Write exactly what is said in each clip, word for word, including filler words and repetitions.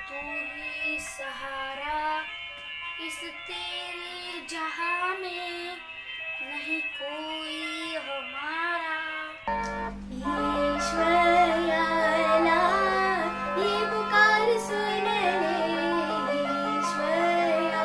तू ही सहारा, इस तेरे जहां में नहीं कोई हमारा। ईश्वर या अल्लाह ये पुकार सुन ले, ईश्वर या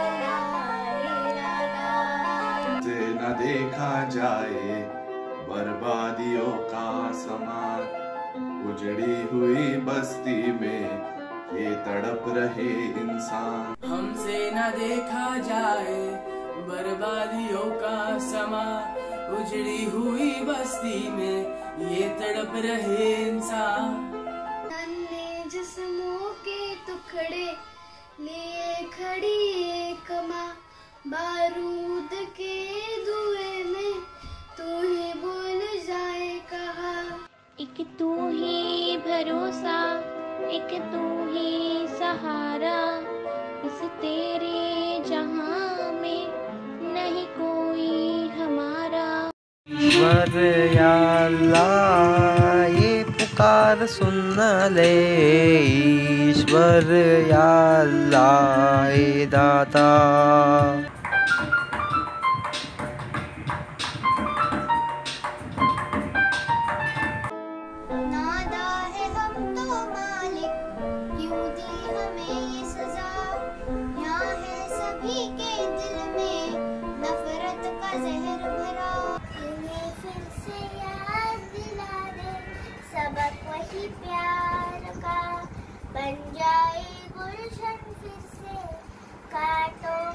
अल्लाह। से न देखा जाए बर्बादियों का समा, उजड़ी हुई बस्ती में ये तड़प रहे इंसान। हमसे न देखा जाए बर्बादियों का समा, उजड़ी हुई बस्ती में ये तड़प रहे इंसान। नन्हे जिस्मों के टुकड़े लिए खड़ी एक माँ, बारूद के धुएं में तू ही बोल जाए कहा। एक तू ही भरोसा, एक तू ही सहारा, इस तेरे जहां में नहीं कोई हमारा। ईश्वर या अल्लाह ये पुकार सुन ले, ईश्वर या अल्लाह हे दाता। नादा है हम तो मालिक, क्यों दी हमें ये सजा। यहाँ है सभी के दिल में नफरत का जहर भरा। इन्हें फिर से याद दिला दे सबक वही प्यार का, बन जाए गुलशन फिर से काटो